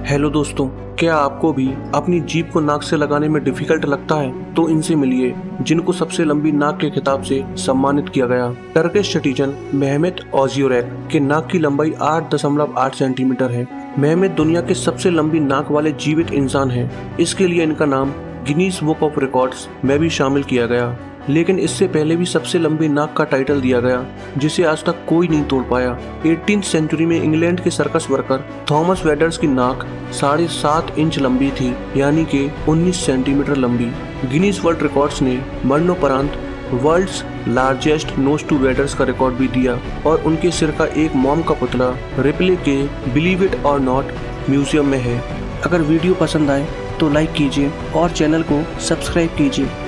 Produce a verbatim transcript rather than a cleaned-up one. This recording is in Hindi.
हेलो दोस्तों, क्या आपको भी अपनी जीभ को नाक से लगाने में डिफिकल्ट लगता है? तो इनसे मिलिए जिनको सबसे लंबी नाक के खिताब से सम्मानित किया गया। टर्किश सिटीजन मेहमेत ओजियोरक के नाक की लंबाई आठ दशमलव आठ सेंटीमीटर है। मेहमेत दुनिया के सबसे लंबी नाक वाले जीवित इंसान हैं। इसके लिए इनका नाम गिनीज बुक ऑफ रिकॉर्ड्स में भी शामिल किया गया। लेकिन इससे पहले भी सबसे लंबी नाक का टाइटल दिया गया, जिसे आज तक कोई नहीं तोड़ पाया। एटीन्थ सेंचुरी में इंग्लैंड के सर्कस वर्कर थॉमस वेडर्स की नाक साढ़े सात इंच लंबी थी, यानी कि उन्नीस सेंटीमीटर लंबी। गिनीज वर्ल्ड रिकॉर्ड्स ने मरणोपरांत world's largest nose to Wedders का रिकॉर्ड भी दिया और उनके सिर का एक मॉम का पुतला रिप्ले के believe it or not museum में है। अगर वीडियो पसंद आए तो लाइक कीजिए और चैनल को सब्सक्राइब कीजिए।